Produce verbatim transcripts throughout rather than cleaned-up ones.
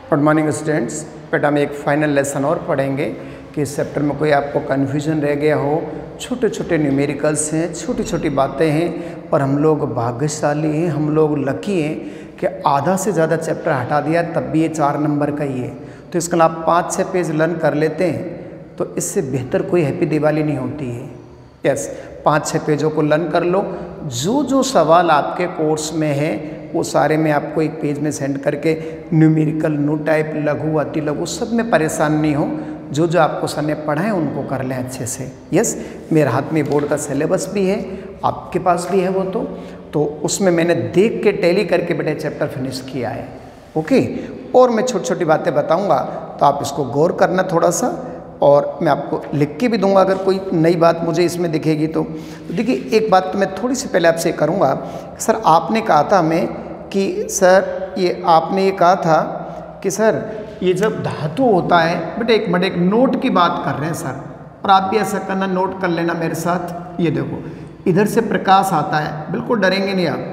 Good morning students. बेटा हम एक फाइनल लेसन और पढ़ेंगे कि इस चैप्टर में कोई आपको कन्फ्यूजन रह गया हो। छोटे छोटे न्यूमेरिकल्स हैं, छोटी छोटी बातें हैं और हम लोग भाग्यशाली हैं, हम लोग लकी हैं कि आधा से ज़्यादा चैप्टर हटा दिया तब भी ये चार नंबर का ही है। तो इसके आप पाँच छः पेज लर्न कर लेते हैं तो इससे बेहतर कोई हैप्पी दिवाली नहीं होती है। यस, पाँच छः पेजों को लर्न कर लो। जो जो सवाल आपके कोर्स में है वो सारे मैं आपको एक पेज में सेंड करके न्यूमेरिकल, नो टाइप, लघु, अति लघु सब में परेशान नहीं हो। जो जो आपको सर ने पढ़ाए उनको कर लें अच्छे से। यस, मेरे हाथ में बोर्ड का सिलेबस भी है, आपके पास भी है वो तो तो उसमें मैंने देख के टैली करके बेटे चैप्टर फिनिश किया है। ओके, और मैं छोटी छोटी बातें बताऊंगा तो आप इसको गौर करना थोड़ा सा, और मैं आपको लिख के भी दूंगा अगर कोई नई बात मुझे इसमें दिखेगी तो। तो देखिए, एक बात तो मैं थोड़ी सी पहले आपसे करूंगा। सर आपने कहा था हमें कि सर ये आपने ये कहा था कि सर ये जब धातु होता है बेटा, एक मिनट एक नोट की बात कर रहे हैं सर, और आप भी ऐसा करना, नोट कर लेना मेरे साथ। ये देखो, इधर से प्रकाश आता है, बिल्कुल डरेंगे नहीं आप,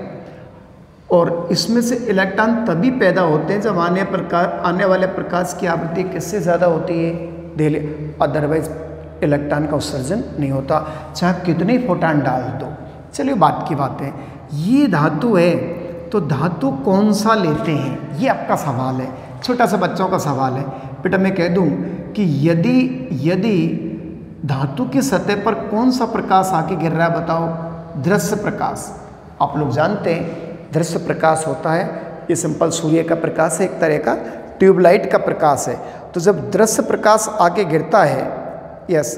और इसमें से इलेक्ट्रॉन तभी पैदा होते हैं जब आने प्रकाश आने वाले प्रकाश की आवृत्ति किससे ज़्यादा होती है, डेली, अदरवाइज इलेक्ट्रॉन का उत्सर्जन नहीं होता, चाहे कितने फोटान डाल दो। चलिए बात की बात है, ये धातु है तो धातु कौन सा लेते हैं, ये आपका सवाल है, छोटा सा बच्चों का सवाल है। बेटा मैं कह दूं कि यदि यदि धातु की सतह पर कौन सा प्रकाश आके गिर रहा है बताओ, दृश्य प्रकाश। आप लोग जानते हैं दृश्य प्रकाश होता है, ये सिंपल सूर्य का प्रकाश है, एक तरह का ट्यूबलाइट का प्रकाश है। तो जब दृश्य प्रकाश आके गिरता है, यस,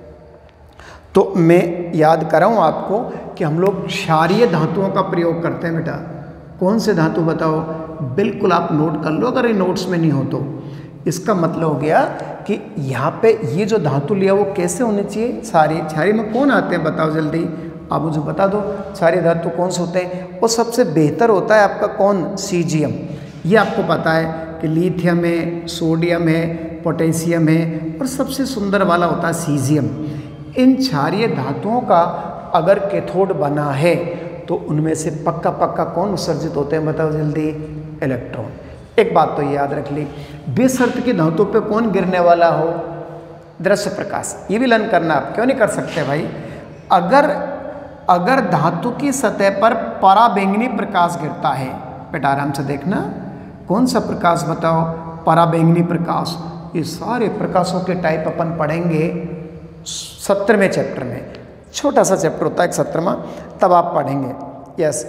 तो मैं याद कराऊं आपको कि हम लोग क्षारीय धातुओं का प्रयोग करते हैं। बेटा कौन से धातु बताओ, बिल्कुल आप नोट कर लो अगर ये नोट्स में नहीं हो तो। इसका मतलब हो गया कि यहाँ पे ये जो धातु लिया वो कैसे होने चाहिए, क्षारीय। क्षारीय में कौन आते हैं बताओ जल्दी, आप मुझे बता दो क्षारीय धातु कौन से होते हैं। और सबसे बेहतर होता है आपका कौन, सीजियम। ये आपको पता है कि लिथियम है, सोडियम है, पोटेशियम है, और सबसे सुंदर वाला होता है सीजियम। इन क्षारीय धातुओं का अगर कैथोड बना है तो उनमें से पक्का पक्का कौन उत्सर्जित होते हैं बताओ जल्दी, इलेक्ट्रॉन। एक बात तो याद रख ली, बेशर्त की धातु पे कौन गिरने वाला हो, दृश्य प्रकाश। ये भी लर्न करना, आप क्यों नहीं कर सकते भाई। अगर अगर धातु की सतह पर पराबैंगनी प्रकाश गिरता है, बेटा आराम से देखना, कौन सा प्रकाश बताओ, पराबैंगनी प्रकाश। ये सारे प्रकाशों के टाइप अपन पढ़ेंगे सत्रहवें चैप्टर में, छोटा सा चैप्टर होता है एक सत्रहवां, तब आप पढ़ेंगे। यस,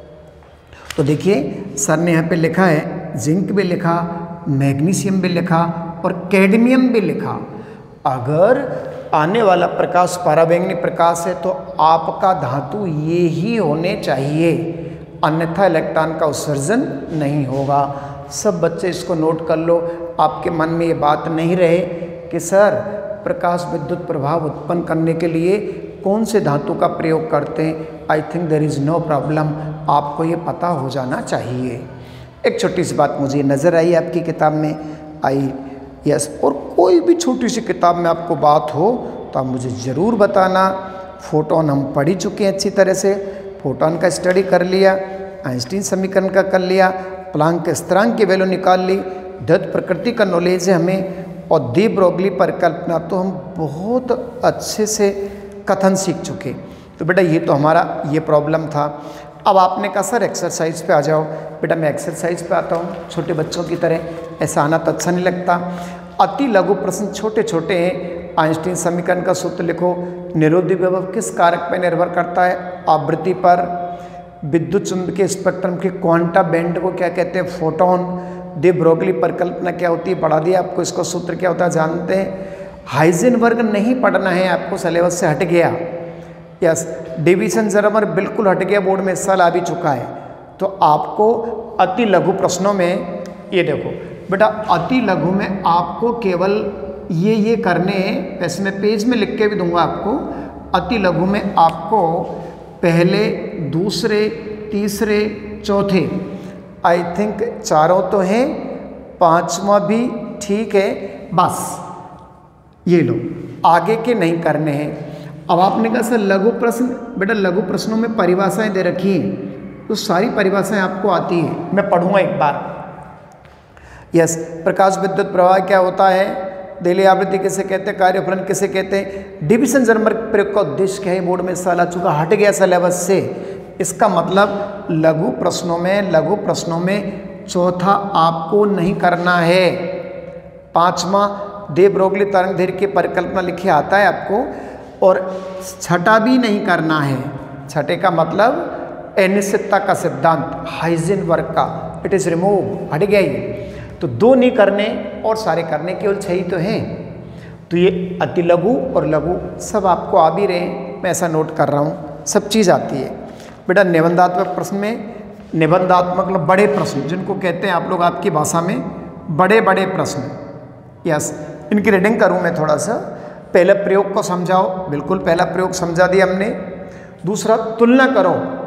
तो देखिए सर ने यहाँ पे लिखा है जिंक भी लिखा, मैग्नीशियम भी लिखा और कैडमियम भी लिखा। अगर आने वाला प्रकाश पराबैंगनी प्रकाश है तो आपका धातु ये ही होने चाहिए, अन्यथा इलेक्ट्रॉन का उत्सर्जन नहीं होगा। सब बच्चे इसको नोट कर लो, आपके मन में ये बात नहीं रहे कि सर प्रकाश विद्युत प्रभाव उत्पन्न करने के लिए कौन से धातु का प्रयोग करते हैं। I think there is no problem, आपको ये पता हो जाना चाहिए। एक छोटी सी बात मुझे नज़र आई आपकी किताब में आई, यस, और कोई भी छोटी सी किताब में आपको बात हो तो आप मुझे ज़रूर बताना। फोटोन हम पढ़ ही चुके हैं अच्छी तरह से, फोटोन का स्टडी कर लिया, आइंस्टीन समीकरण का कर लिया, प्लांक के स्थिरांक की वैल्यू निकाल ली, द्वैत प्रकृति का नॉलेज है हमें, और डी ब्रोगली परिकल्पना तो हम बहुत अच्छे से कथन सीख चुके। तो बेटा ये तो हमारा ये प्रॉब्लम था। अब आपने कहा सर एक्सरसाइज पे आ जाओ। बेटा मैं एक्सरसाइज पे आता हूँ, छोटे बच्चों की तरह, ऐसा आना तो अच्छा नहीं लगता। अति लघु प्रश्न छोटे छोटे हैं। आइंस्टीन समीकरण का सूत्र लिखो, निरोधी विभव किस कारक पर निर्भर करता है, आवृत्ति पर। विद्युत चुंबकीय स्पेक्ट्रम के क्वांटा बैंड को क्या कहते हैं, फोटोन। डी ब्रोगली परिकल्पना क्या होती है, बढ़ा दिया आपको, इसका सूत्र क्या होता है जानते हैं। हाइजेनबर्ग नहीं पढ़ना है आपको, सिलेबस से हट गया। यस, डिवीजन जरमर बिल्कुल हट गया, बोर्ड में इस साल आ भी चुका है। तो आपको अति लघु प्रश्नों में ये देखो बेटा, अति लघु में आपको केवल ये ये करने हैं, वैसे मैं पेज में लिख के भी दूंगा आपको। अति लघु में आपको पहले, दूसरे, तीसरे, चौथे, आई थिंक चारों तो हैं, पांचवा भी ठीक है, बस ये लो, आगे के नहीं करने हैं। अब आपने कहा सर लघु प्रश्न, बेटा लघु प्रश्नों में परिभाषाएं दे रखी हैं, तो सारी परिभाषाएं आपको आती है, मैं पढ़ूंगा एक बार। यस, प्रकाश विद्युत प्रवाह क्या होता है, दिली आवृत्ति किसे कहते हैं, कार्यफलन किसे कहते हैं, डिविजन जर्मर प्रयोग का उद्देश्य क्या है, बोर्ड में सवाल आ चुका, हट गया सिलेबस से। इसका मतलब लघु प्रश्नों में लघु प्रश्नों में चौथा आपको नहीं करना है। पांचवा दे ब्रोगली तरंग दैर्घ्य की परिकल्पना लिखी आता है आपको, और छठा भी नहीं करना है। छठे का मतलब अनिश्चितता का सिद्धांत हाइजेनबर्ग का, इट इज रिमूव, हट गया ही। तो दो नहीं करने और सारे करने, केवल छह ही तो हैं। तो ये अति लघु और लघु सब आपको आ भी रहे, मैं ऐसा नोट कर रहा हूँ, सब चीज़ आती है बेटा। निबंधात्मक प्रश्न में, निबंधात्मक मतलब बड़े प्रश्न जिनको कहते हैं आप लोग आपकी भाषा में बड़े बड़े प्रश्न, यस, इनकी रीडिंग करूँ मैं थोड़ा सा। पहले प्रयोग को समझाओ, बिल्कुल पहला प्रयोग समझा दिया हमने। दूसरा तुलना करो,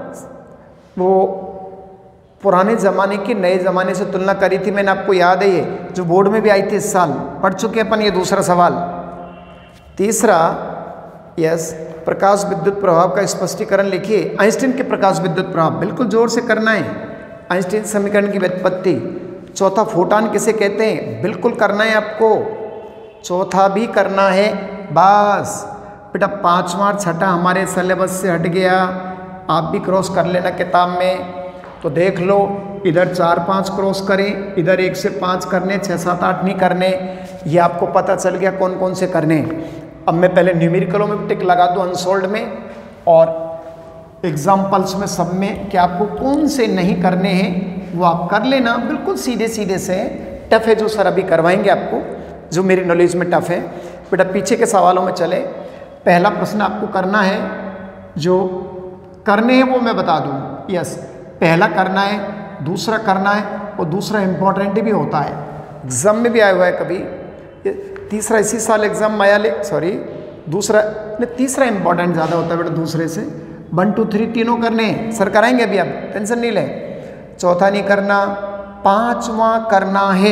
वो पुराने ज़माने की नए ज़माने से तुलना करी थी मैंने, आपको याद है, ये जो बोर्ड में भी आई थी इस साल, पढ़ चुके अपन ये दूसरा सवाल। तीसरा, यस, प्रकाश विद्युत प्रभाव का स्पष्टीकरण लिखिए। आइंस्टीन के प्रकाश विद्युत प्रभाव बिल्कुल जोर से करना है, आइंस्टीन समीकरण की व्युत्पत्ति। चौथा, फोटॉन किसे कहते हैं, बिल्कुल करना है आपको, चौथा भी करना है बस बेटा। पांचवा छठा हमारे सिलेबस से हट गया, आप भी क्रॉस कर लेना किताब में। तो देख लो, इधर चार पाँच क्रॉस करें, इधर एक से पाँच करने, छः सात आठ नहीं करने, ये आपको पता चल गया कौन कौन से करने। अब मैं पहले न्यूमेरिकलों में टिक लगा दूँ अनसोल्ड में, और एग्जाम्पल्स में सब में कि आपको कौन से नहीं करने हैं वो आप कर लेना, बिल्कुल सीधे सीधे से। टफ है जो सर अभी करवाएंगे आपको, जो मेरी नॉलेज में टफ है बेटा। पीछे के सवालों में चले, पहला प्रश्न आपको करना है, जो करने हैं वो मैं बता दूँ, यस, पहला करना है, दूसरा करना है, और दूसरा इम्पोर्टेंट भी होता है, एग्जाम में भी आया हुआ है कभी। तीसरा इसी साल एग्जाम में आया, ले सॉरी दूसरा नहीं, तीसरा इम्पोर्टेंट ज़्यादा होता है बेटा दूसरे से। वन टू थ्री तीनों करने हैं, सर कराएंगे अभी, आप टेंशन नहीं लें। चौथा नहीं करना, पांचवा करना है,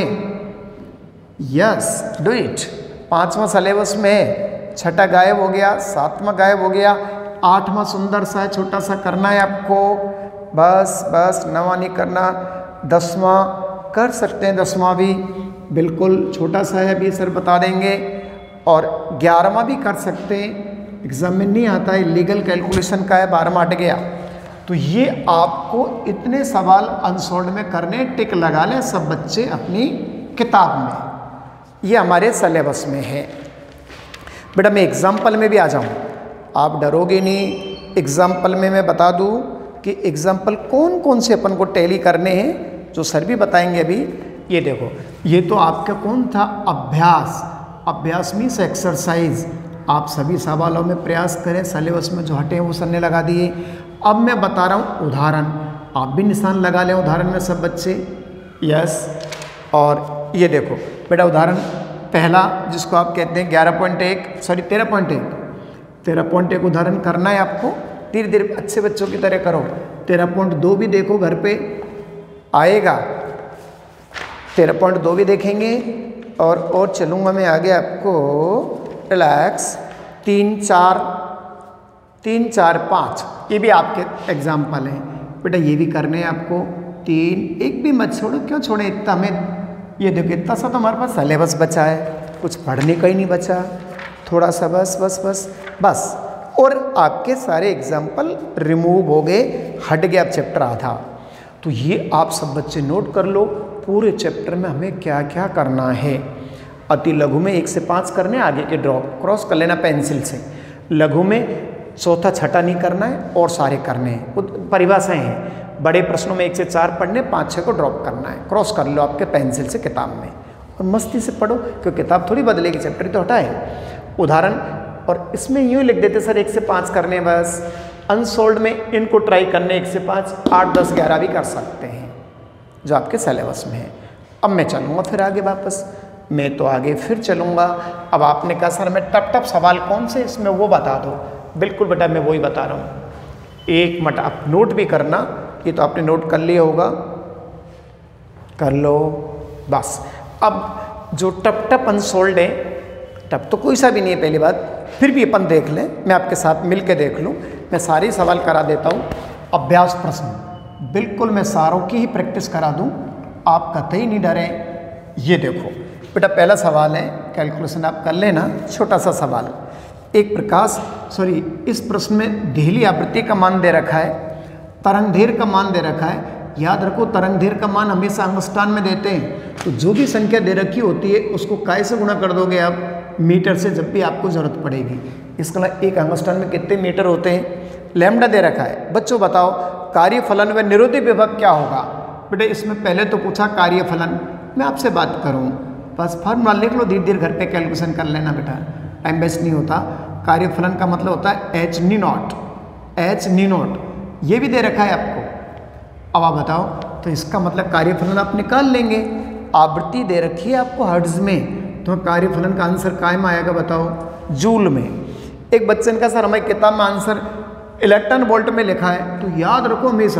यस डू इट। पांचवा सिलेबस में है, छठा गायब हो गया, सातवां गायब हो गया, आठवां सुंदर सा छोटा सा करना है आपको, बस बस। नवा नहीं करना, दसवां कर सकते हैं, दसवां भी बिल्कुल छोटा सा है, अभी सर बता देंगे, और ग्यारहवां भी कर सकते हैं, एग्जाम में नहीं आता है, लीगल कैलकुलेशन का है, बारहवां हट गया। तो ये आपको इतने सवाल अनसोल्ड में करने, टिक लगा लें सब बच्चे अपनी किताब में, ये हमारे सिलेबस में है बेटा। मैं एग्जाम्पल में भी आ जाऊँ, आप डरोगे नहीं। एग्जाम्पल में मैं बता दूँ कि एग्जाम्पल कौन कौन से अपन को टैली करने हैं, जो सर भी बताएंगे अभी। ये देखो, ये तो आपका कौन था, अभ्यास। अभ्यास मीन्स एक्सरसाइज। आप सभी सवालों में प्रयास करें, सिलेबस में जो हटे हैं वो सर ने लगा दिए। अब मैं बता रहा हूँ उदाहरण, आप भी निशान लगा लें उदाहरण में सब बच्चे, यस। और ये देखो बेटा, उदाहरण पहला जिसको आप कहते हैं ग्यारह पॉइंट एक सॉरी तेरह पॉइंट एक तेरह पॉइंट एक उदाहरण करना है आपको, धीरे धीरे अच्छे बच्चों की तरह करो। तेरह पॉइंट दो भी देखो, घर पे आएगा, तेरह पॉइंट दो भी देखेंगे। और और चलूँगा मैं आगे आपको, रिलैक्स। तीन चार तीन चार पाँच ये भी आपके एग्जाम्पल हैं बेटा, ये भी करने हैं आपको। तीन एक भी मत छोड़ो, क्यों छोड़े इतना, हमें ये देखो इतना सा तो हमारे पास सिलेबस बचा है, कुछ पढ़ने का ही नहीं बचा, थोड़ा सा बस बस बस बस। और आपके सारे एग्जाम्पल रिमूव हो गए, हट गया अब चैप्टर आधा। तो ये आप सब बच्चे नोट कर लो, पूरे चैप्टर में हमें क्या क्या करना है। अति लघु में एक से पाँच करने, आगे के ड्रॉप क्रॉस कर लेना पेंसिल से। लघु में चौथा छठा नहीं करना है और सारे करने हैं, वो परिभाषाएं हैं। बड़े प्रश्नों में एक से चार पढ़ने, पाँच छः को ड्रॉप करना है, क्रॉस कर लो आपके पेंसिल से किताब में, और मस्ती से पढ़ो, क्योंकि किताब थोड़ी बदलेगी, चैप्टर तो हटा है। उदाहरण, और इसमें यूँ लिख देते सर एक से पाँच करने बस। अनसोल्ड में इनको ट्राई करने, एक से पाँच, आठ दस ग्यारह भी कर सकते हैं जो आपके सिलेबस में है। अब मैं चलूँगा फिर आगे वापस, मैं तो आगे फिर चलूँगा। अब आपने कहा सर मैं टप टप सवाल कौन से इसमें वो बता दो, बिल्कुल बेटा मैं वही बता रहा हूँ। एक मिनट आप नोट भी करना, ये तो आपने नोट कर लिया होगा, कर लो बस। अब जो टप टप अनसोल्ड है, टप तो कोई सा भी नहीं है पहली बात, फिर भी अपन देख लें, मैं आपके साथ मिल के देख लूँ। मैं सारे सवाल करा देता हूँ। अभ्यास प्रश्न बिल्कुल मैं सारों की ही प्रैक्टिस करा दूँ, आप कतई नहीं डरें, ये देखो बेटा, पहला सवाल है, कैलकुलेशन आप कर लेना, छोटा सा सवाल। एक प्रकाश सॉरी इस प्रश्न में देहली आवृत्ति का मान दे रखा है, तरंगधैर्घ्य का मान दे रखा है। याद रखो तरंगधैर्घ्य का मान हमेशा अंगस्टान में देते हैं, तो जो भी संख्या दे रखी होती है उसको काय से गुणा कर दोगे आप, मीटर से, जब भी आपको जरूरत पड़ेगी। इसका मतलब एक अंगस्टान में कितने मीटर होते हैं, लैम्डा दे रखा है। बच्चों बताओ कार्यफलन व निरोधी विभव क्या होगा। बेटे इसमें पहले तो पूछा कार्यफलन, मैं आपसे बात करूँ, बस फॉर्मूला लिख लो, धीरे धीरे घर पे कैलकुलेशन कर लेना बेटा, टाइम वेस्ट नहीं होता। कार्यफलन का मतलब होता है h nu naught, h nu naught, ये भी दे रखा है आपको। अब आप बताओ, तो इसका मतलब कार्यफलन आप निकाल लेंगे। आवृत्ति दे रखी है आपको हर्ट्ज में, तो कार्यफलन का आंसर काय में आएगा बताओ, जूल में। एक बच्चे ने कहा सर हमारी किताब में आंसर इलेक्ट्रॉन वोल्ट में लिखा है, तो याद रखो हमेशा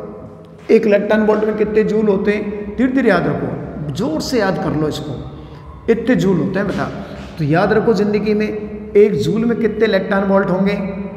एक इलेक्ट्रॉन वोल्ट में कितने जूल होते हैं, धीरे धीरे याद रखो, जोर से याद कर लो इसको, इतने जूल होते हैं बेटा। तो याद रखो जिंदगी में एक जूल में कितने इलेक्ट्रॉन वोल्ट होंगे,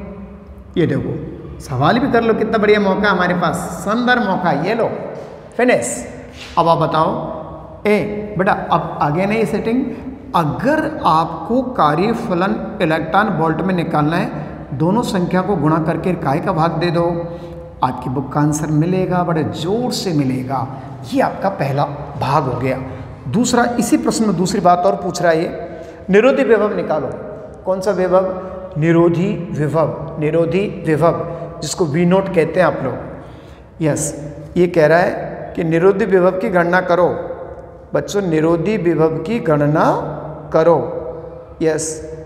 ये देखो, सवाल भी कर लो, कितना बढ़िया मौका हमारे पास, शानदार मौका, ये लो फिनिश। अब आप बताओ ए बेटा, अब आगे नहीं सेटिंग, अगर आपको कार्यफलन इलेक्ट्रॉन वोल्ट में निकालना है, दोनों संख्या को गुणा करके काय का भाग दे दो, आपकी बुक का आंसर मिलेगा, बड़े जोर से मिलेगा। ये आपका पहला भाग हो गया। दूसरा, इसी प्रश्न में दूसरी बात और पूछ रहा है, ये निरोधी विभव निकालो। कौन सा विभव, निरोधी विभव, निरोधी विभव जिसको वी नोट कहते हैं आप लोग। यस, ये कह रहा है कि निरोधी विभव की गणना करो। बच्चों निरोधी विभव की गणना करो, यस,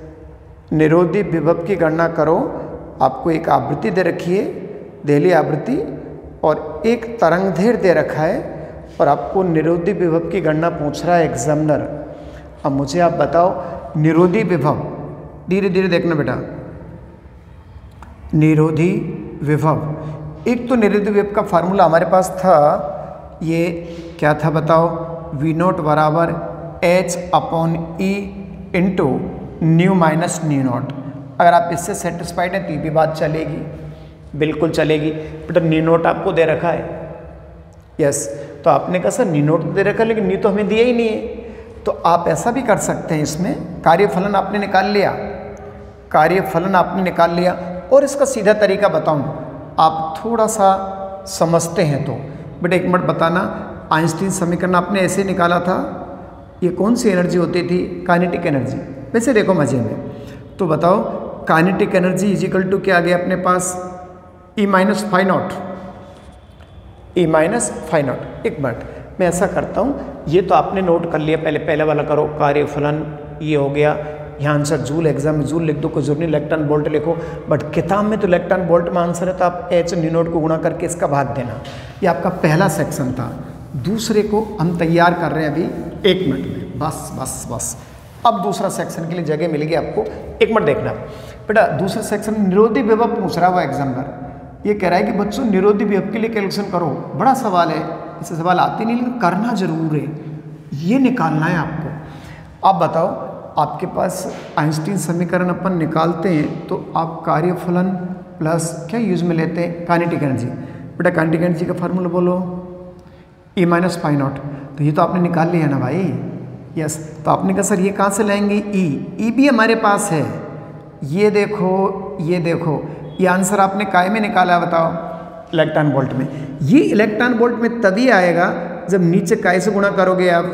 निरोधी विभव की गणना करो। आपको एक आवृत्ति दे रखी है, देहली आवृत्ति, और एक तरंगधैर्घ्य दे रखा है, और आपको निरोधी विभव की गणना पूछ रहा है एग्जामिनर। अब मुझे आप बताओ निरोधी विभव, धीरे धीरे देखना बेटा, निरोधी विभव, एक तो निरोधी विभव का फार्मूला हमारे पास था, ये क्या था बताओ, वी नोट बराबर h upon E into nu minus nu naught. अगर आप इससे सेटिस्फाइड हैं तो ये भी बात चलेगी, बिल्कुल चलेगी। बट न्यू नोट आपको दे रखा है, यस, तो आपने कहा सर न्यू नोट दे रखा है लेकिन न्यू तो हमें दिया ही नहीं है, तो आप ऐसा भी कर सकते हैं, इसमें कार्यफलन आपने निकाल लिया, कार्यफलन आपने निकाल लिया, और इसका सीधा तरीका बताऊं, आप थोड़ा सा समझते हैं तो बेटा एक मिनट बताना, आइंस्टीन समीकरण आपने ऐसे निकाला था, ये कौन सी एनर्जी होती थी, काइनेटिक एनर्जी। वैसे देखो मजे में, तो बताओ kinetic energy is equal to क्या आ गया अपने पास, E minus phi naught, E minus phi naught. एक मिनट मैं ऐसा करता हूँ, ये तो आपने नोट कर लिया, पहले पहले वाला करो, कार्यफलन ये हो गया, यहाँ आंसर जूल, एग्जाम में जूल लिख दो, कोई जरूरी नहीं इलेक्ट्रॉन वोल्ट लिखो, बट किताब में तो इलेक्ट्रॉन वोल्ट में आंसर है, तो आप एच न्यू नोट को गुणा करके इसका भाग देना। ये आपका पहला सेक्शन था। दूसरे को हम तैयार कर रहे हैं अभी एक मिनट में, बस बस बस अब दूसरा सेक्शन के लिए जगह मिलेगी आपको, एक मिनट देखना बेटा। दूसरा सेक्शन निरोधी विभव पूछ रहा हुआ एग्जामिनर, ये कह रहा है कि बच्चों निरोधी विभव के लिए कैलकुलेशन करो। बड़ा सवाल है, इससे सवाल आते नहीं लेकिन करना जरूर है, ये निकालना है आपको। आप बताओ, आपके पास आइंस्टीन समीकरण अपन निकालते हैं तो आप कार्यफलन प्लस क्या यूज में लेते हैं, काइनेटिक एनर्जी। बेटा काइनेटिक एनर्जी का फार्मूला बोलो, ई माइनस फाइव नॉट, तो ये तो आपने निकाल लिया ना भाई, यस। तो आपने कहा सर ये कहाँ से लाएंगे, ई, ई भी हमारे पास है, ये देखो ये देखो, ये आंसर आपने काय में निकाला बताओ, इलेक्ट्रॉन वोल्ट में। ये इलेक्ट्रॉन वोल्ट में तभी आएगा जब नीचे काय से गुणा करोगे आप।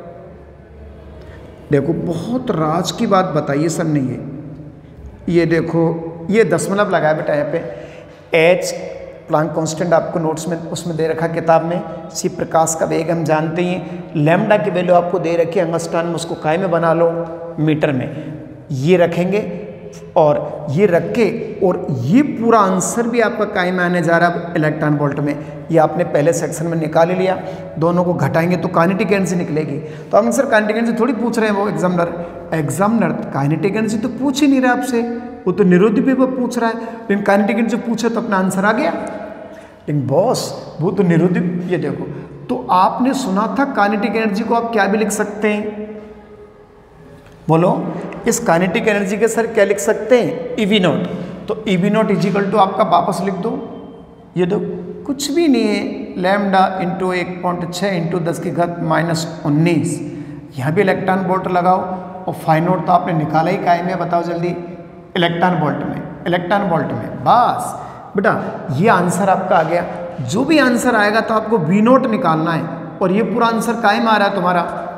देखो बहुत राज की बात बताइए सर ने, ये ये देखो ये दशमलव लगाया बेटा यहाँ पे, एच प्लांक कांस्टेंट आपको नोट्स में उसमें दे रखा किताब में, सी प्रकाश का वेग हम जानते हैं, लैम्डा की वैल्यू आपको दे रखी है अंगस्टान में, उसको काय में बना लो मीटर में, ये रखेंगे और ये रख के, और ये पूरा आंसर भी आपका काय में आने जा रहा है इलेक्ट्रॉन वोल्ट में। ये आपने पहले सेक्शन में निकाल ही लिया, दोनों को घटाएंगे तो काइनेटिक एनर्जी निकलेगी। तो हम सर काइनेटिक एनर्जी थोड़ी पूछ रहे हैं वो एग्जामिनर, एग्जामिनर काइनेटिक एनर्जी तो पूछ ही नहीं रहा आपसे, वो तो निरोधी विभव पूछ रहा है, लेकिन काइनेटिक एनर्जी पूछे तो अपना आंसर आ गया। लेकिन बॉस वो तो निरोधी, ये देखो, तो आपने सुना था काइनेटिक एनर्जी को आप क्या भी लिख सकते हैं, बोलो इस काइनेटिक एनर्जी के सर क्या लिख सकते हैं, ईवी नॉट। तो ईवी नॉट इजिकल टू आपका वापस लिख दो, ये दो कुछ भी नहीं है, लैम्डा इंटू एक पॉइंट छः इंटू दस की घात माइनस उन्नीस, यहाँ भी इलेक्ट्रॉन वोल्ट लगाओ और फाइव नॉट तो आपने निकाला ही काय में, बताओ जल्दी, इलेक्ट्रॉन वोल्ट में, इलेक्ट्रॉन वोल्ट में। बस बेटा ये आंसर आपका आ गया। जो भी आंसर आएगा तो आपको वी नोट निकालना है, और ये पूरा आंसर काय में आ रहा है तुम्हारा।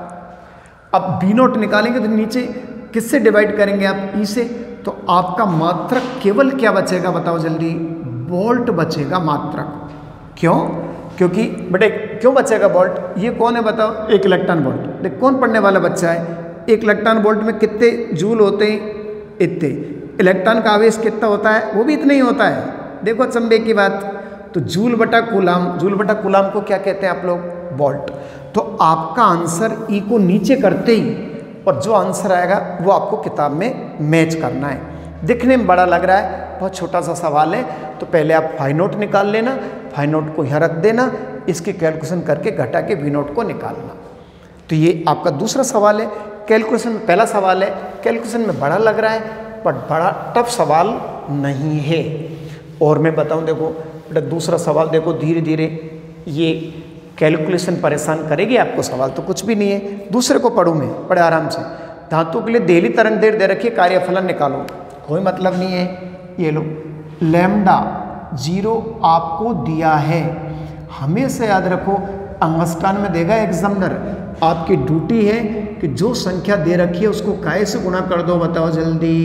अब वी नोट निकालेंगे तो नीचे किससे डिवाइड करेंगे आप, ई से, तो आपका मात्रक केवल क्या बचेगा, बताओ जल्दी, वोल्ट बचेगा मात्रक। क्यों? क्योंकि बेटे क्यों बचेगा वोल्ट, ये कौन है बताओ, एक इलेक्ट्रॉन वोल्ट। देख कौन पढ़ने वाला बच्चा है, एक इलेक्ट्रॉन वोल्ट में कितने जूल होते हैं, इतने। इलेक्ट्रॉन का आवेश कितना होता है, वो भी इतना ही होता है। देखो चंबे की बात, तो जूल बटा कूलाम, जूल बटा कूलाम को क्या कहते हैं आप लोग, वोल्ट। तो आपका आंसर ई को नीचे करते ही, और जो आंसर आएगा वो आपको किताब में मैच करना है। दिखने में बड़ा लग रहा है, बहुत छोटा सा सवाल है, तो पहले आप फाइव नोट निकाल लेना, फाइव नोट को यहाँ रख देना, इसकी कैलकुलेशन करके घटा के वी नोट को निकालना। तो ये आपका दूसरा सवाल है। कैलकुलेशन में पहला सवाल है, कैलकुलेशन में बड़ा लग रहा है पर बड़ा टफ सवाल नहीं है। और मैं बताऊं, देखो बेटा दूसरा सवाल देखो, धीरे धीरे ये कैलकुलेशन परेशान करेगी आपको, सवाल तो कुछ भी नहीं है। दूसरे को पढ़ूँ मैं, पढ़े आराम से। धातु के लिए देहली तरंग दैर्ध्य दे रखी है, कार्यफलन निकालो, कोई मतलब नहीं है। ये लो लैम्डा जीरो आपको दिया है, हमेशा याद रखो अंगस्टान में देगा एग्जामिनर, आपकी ड्यूटी है कि जो संख्या दे रखी है उसको काय से गुणा कर दो, बताओ जल्दी,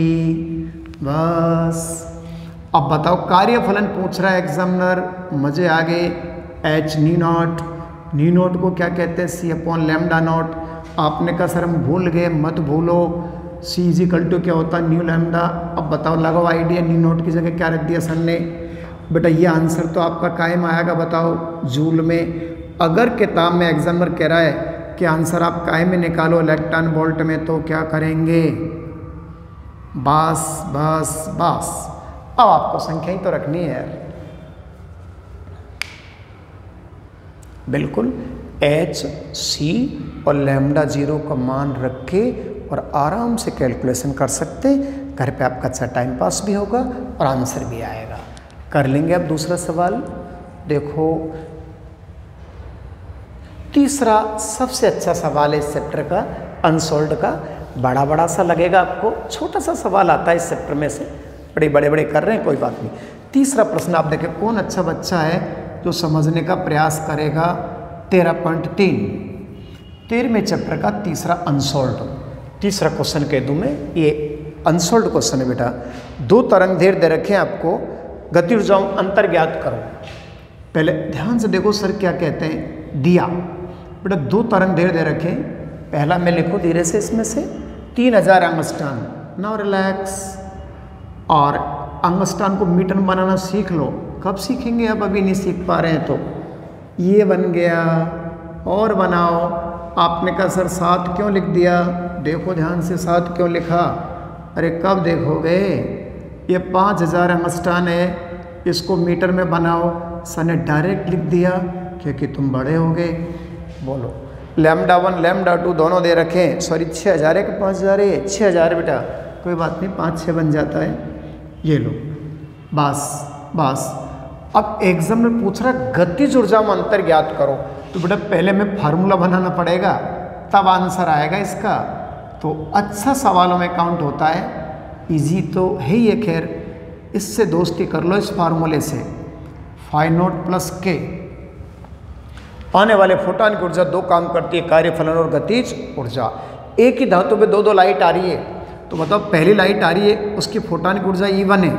बस। अब बताओ कार्यफलन पूछ रहा है एग्जामिनर, मजे आ गए। H nu naught, nu naught को क्या कहते हैं, सी अपॉन लैम्डा नॉट। आपने कहा सर हम भूल गए, मत भूलो, सी इजिकल टू क्या होता है, न्यू लैम्डा। अब बताओ लगाओ आइडिया, नी नॉट की जगह क्या रख दिया सर ने। बेटा ये आंसर तो आपका कायम आएगा, बताओ जूल में। अगर किताब में एग्जामिनर कह रहा है कि आंसर आप काय में निकालो इलेक्ट्रॉन वोल्ट में, तो क्या करेंगे, बस बस बस। अब आपको संख्या ही तो रखनी है यार, बिल्कुल एच सी और लैम्डा जीरो का मान रख के और आराम से कैलकुलेशन कर सकते हैं। घर पे आपका अच्छा टाइम पास भी होगा और आंसर भी आएगा। कर लेंगे अब दूसरा सवाल। देखो तीसरा सबसे अच्छा सवाल है इस चैप्टर का, अनसोल्व्ड का। बड़ा बड़ा सा लगेगा आपको, छोटा सा सवाल आता है इस चैप्टर में से, बड़े बड़े बड़े कर रहे हैं, कोई बात नहीं। तीसरा प्रश्न आप देखें, कौन अच्छा बच्चा है जो समझने का प्रयास करेगा। तेरह पॉइंट तीन तेरहवें चैप्टर का तीसरा अनसोल्व्ड, तीसरा क्वेश्चन कह दूँ मैं, ये अनसोल्व्ड क्वेश्चन है बेटा। दो तरंग दैर्ध्य दे रखे हैं आपको, गति ऊर्जाओं अंतर ज्ञात करो। पहले ध्यान से देखो सर क्या कहते हैं, दिया बेटा दो तरंग दैर्ध्य दे रखे। पहला मैं लिखूँ धीरे से इसमें से, तीन हजार अंगस्टान। नाउ रिलैक्स, और अंगस्टान को मीटर में बनाना सीख लो। कब सीखेंगे, अब अभी नहीं सीख पा रहे हैं तो। ये बन गया, और बनाओ। आपने कहा सर सात क्यों लिख दिया, देखो ध्यान से सात क्यों लिखा। अरे कब देखोगे, ये पाँच हजार अंगस्टान है, इसको मीटर में बनाओ। सर ने डायरेक्ट लिख दिया क्योंकि तुम बड़े हो गए। बोलो लैम्डा वन लैम्डा टू दोनों दे रखें, सॉरी छः हज़ार है कि पाँच हज़ार है, छः हज़ार बेटा, कोई बात नहीं, पाँच छः बन जाता है। ये लो बस बस। अब एग्जाम में पूछ रहा गतिज ऊर्जा में अंतर ज्ञात करो, तो बेटा पहले में फार्मूला बनाना पड़ेगा तब आंसर आएगा इसका। तो अच्छा सवालों में काउंट होता है, इजी तो है ही है। खैर इससे दोस्ती कर लो, इस फार्मूले से, फाइव नॉट प्लस के। आने वाले फोटॉन की ऊर्जा दो काम करती है, कार्यफलन और गतिज ऊर्जा। एक ही धातु पे दो दो लाइट आ रही है, तो बताओ पहली लाइट आ रही है उसकी फोटॉन की ऊर्जा ई वन है,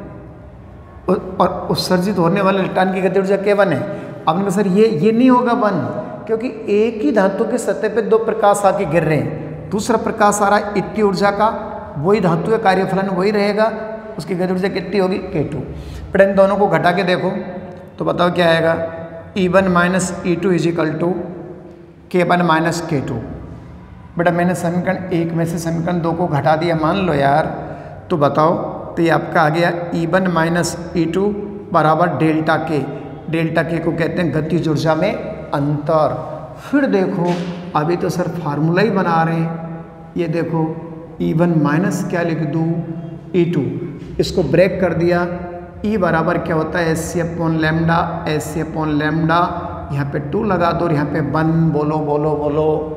और उत्सर्जित होने वाले इलेक्ट्रॉन की गति ऊर्जा के वन है। आपने कहा सर ये ये नहीं होगा वन, क्योंकि एक ही धातु के सतह पे दो प्रकाश आके गिर रहे हैं। दूसरा प्रकाश आ रहा है इतनी ऊर्जा का, वही धातु का कार्यफलन वही रहेगा, उसकी गति ऊर्जा कितनी होगी, के टू। फिर इन दोनों को घटा के देखो तो बताओ क्या आएगा, E one minus E two is equal to K one minus K two. बेटा मैंने समीकरण एक में से समीकरण दो को घटा दिया, मान लो यार, तो बताओ, तो ये आपका आ गया E one minus E two बराबर डेल्टा के। डेल्टा के को कहते हैं गतिज ऊर्जा में अंतर। फिर देखो अभी तो सर फार्मूला ही बना रहे हैं, ये देखो ई वन माइनस क्या लिख दूँ, ई टू, इसको ब्रेक कर दिया। ई बराबर क्या होता है, S C upon lambda, S C upon lambda, यहाँ पे टू लगा दो और यहाँ पे वन, बोलो बोलो बोलो।